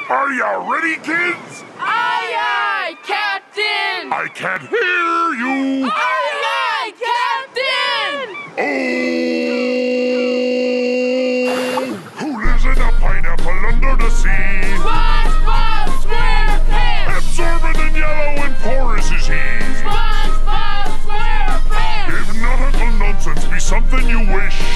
Are you ready, kids? Aye, aye, Captain! I can't hear you! Aye, aye, Captain! Oh! Who lives in a pineapple under the sea? SpongeBob SquarePants! Absorbent and yellow and porous is he. SpongeBob SquarePants! If nautical nonsense be something you wish,